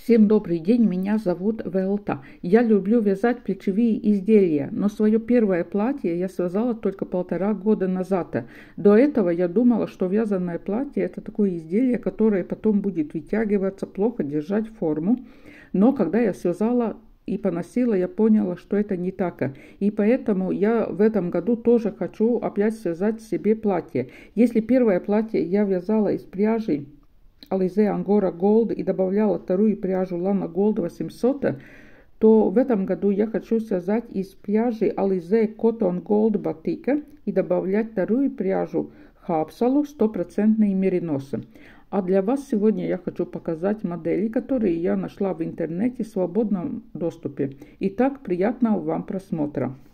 Всем добрый день, меня зовут Велта. Я люблю вязать плечевые изделия, но свое первое платье я связала только 1,5 года назад. До этого я думала, что вязаное платье это такое изделие, которое потом будет вытягиваться, плохо держать форму. Но когда я связала и поносила, я поняла, что это не так. И поэтому я в этом году тоже хочу опять связать себе платье. Если первое платье я вязала из пряжи Alize Angora Gold и добавляла вторую пряжу Lana Gold 800, то в этом году я хочу связать из пряжи Alize Cotton Gold Batik и добавлять вторую пряжу Hapsalu 100% меринос. А для вас сегодня я хочу показать модели, которые я нашла в интернете в свободном доступе. Итак, приятного вам просмотра.